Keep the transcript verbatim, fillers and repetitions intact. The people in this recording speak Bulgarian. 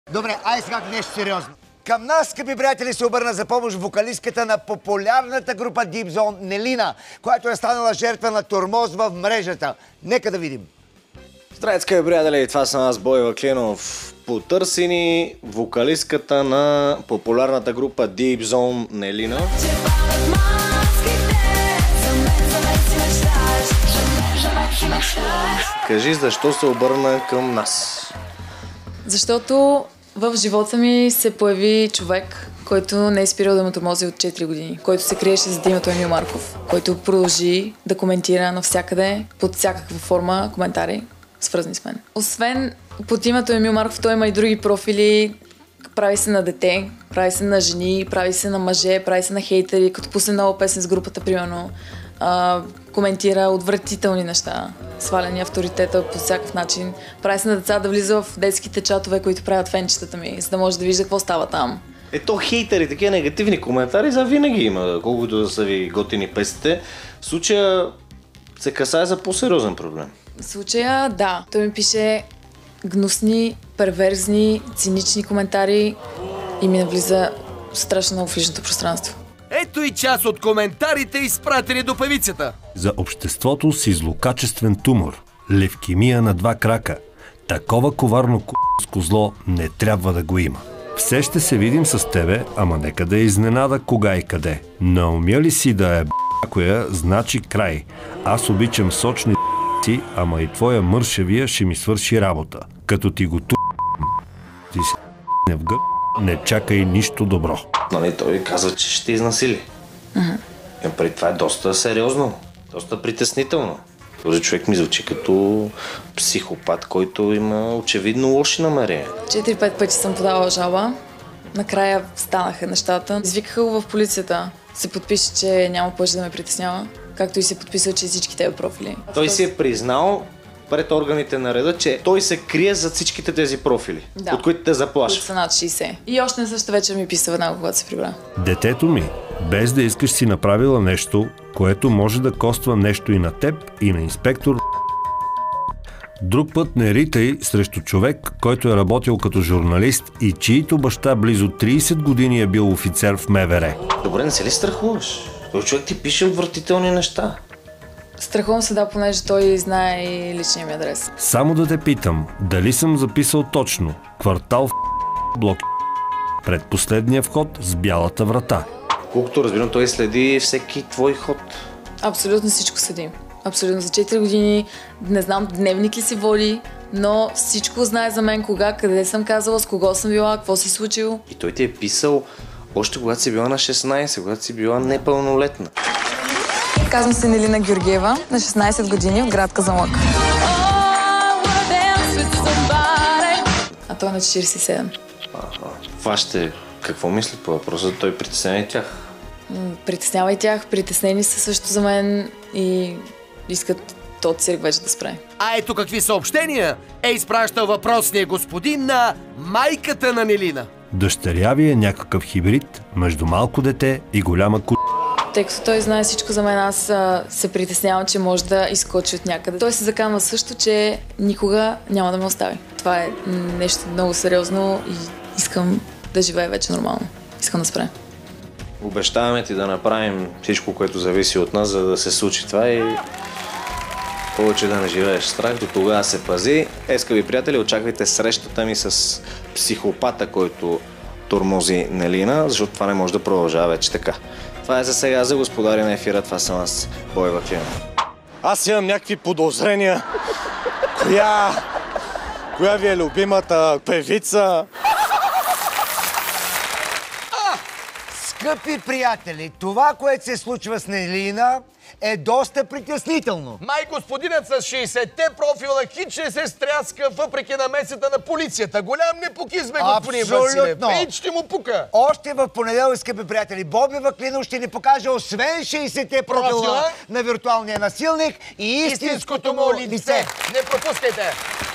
Добре, ай сега нещо сериозно. Към нас, скъпи приятели, се обърна за помощ вокалистката на популярната група Deep Zone Нелина, която е станала жертва на тормоз в мрежата. Нека да видим. Здравейте, скъпи приятели, това съм аз, Бой Ваклинов. Потърсени вокалистката на популярната група Deep Zone Нелина. Кажи, защо се обърна към нас? Защото в живота ми се появи човек, който не е спирал да ме тормози от четири години, който се криеше зад името Емил Марков, който продължи да коментира навсякъде, под всякаква форма коментари, свързани с мен. Освен под името Емил Марков, той има и други профили. Прави се на дете, прави се на жени, прави се на мъже, прави се на хейтери, като пусне нова песен с групата, примерно. А, коментира отвратителни неща, сваляни авторитета по всякакъв начин. Прави се на деца да влиза в детските чатове, които правят фенчетата ми, за да може да вижда какво става там. Ето хейтери, такива негативни коментари за винаги има, колкото да са ви готини песните. В случая се касае за по-сериозен проблем. В случая, да. Той ми пише гнусни, перверзни, цинични коментари и ми навлиза страшно много в личното пространство. Ето и част от коментарите, изпратени до певицата. За обществото си злокачествен тумор, левкемия на два крака. Такова коварно ку**ско зло не трябва да го има. Все ще се видим с тебе, ама нека да е изненада кога и къде. Наумя ли си да е б***коя, значи край. Аз обичам сочни си, ама и твоя мършевия ще ми свърши работа. Като ти го ту***, ти си не в гъ***, не чакай нищо добро. Нали, той казва, че ще изнасили. Uh-huh. И преди това е доста сериозно, доста притеснително. Този човек ми звучи като психопат, който има очевидно лоши намерения. Четири-пет пъти съм подавала жалба. Накрая станаха нещата. Извикаха го в полицията. Се подпише, че няма повече да ме притеснява. Както и се подписва, че всички тези профили. Той си е признал пред органите на реда, че той се крие за всичките тези профили, да, от които те заплашва. Които са над шейсет. И още на същата вечер ми писа веднага, когато се прибра. Детето ми, без да искаш си направила нещо, което може да коства нещо и на теб, и на инспектор. Друг път не ритай срещу човек, който е работил като журналист и чието баща близо трийсет години е бил офицер в М В Р. Добре, не се ли страхуваш? Той човек ти пише отвратителни неща. Страхувам се, да, понеже той знае и личния ми адрес. Само да те питам, дали съм записал точно квартал в блок предпоследния вход с бялата врата. Колкото разбирам, той следи всеки твой ход. Абсолютно всичко следим. Абсолютно. За четири години не знам дневник ли си води, но всичко знае за мен, кога, къде съм казала, с кого съм била, какво се случило. И той ти е писал още когато си била на шестнайсет, когато си била непълнолетна. Казвам се Нелина Георгиева, на шестнайсет години, от град Казанлък. А той е на четирийсет и седем. Ага. Вашите какво мислят по въпроса? Той притеснява и тях? Притеснява и тях, притеснени са също за мен и искат този цирк вече да спре. А ето какви съобщения е изпращал въпросния господин на майката на Нелина. Дъщеря ви е някакъв хибрид между малко дете и голяма ку... Тъй като той знае всичко за мен, аз а, се притеснявам, че може да изкочи от някъде. Той се заканва също, че никога няма да ме остави. Това е нещо много сериозно и искам да живея вече нормално. Искам да спре. Обещаваме ти да направим всичко, което зависи от нас, за да се случи това и повече да не живееш страх. До тогава се пази. Е, скъпи приятели, очаквайте срещата ми с психопата, който тормози Нелина, защото това не може да продължава вече така. Това е за сега, за господари на ефира. Това съм аз, Бой Ваклинов. Аз имам някакви подозрения. Коя... Коя ви е любимата певица? Скъпи приятели, това, което се случва с Нелина, е доста притеснително. Май господинът с шейсетте профила хиче се стряска въпреки намесата на полицията. Голям непокизме, господин Василев. Ей, ще му пука. Още в понеделник, скъпи приятели, Боби Ваклинов ще ни покаже освен шейсетте профила на виртуалния насилник и истинското му лице. Не пропускайте!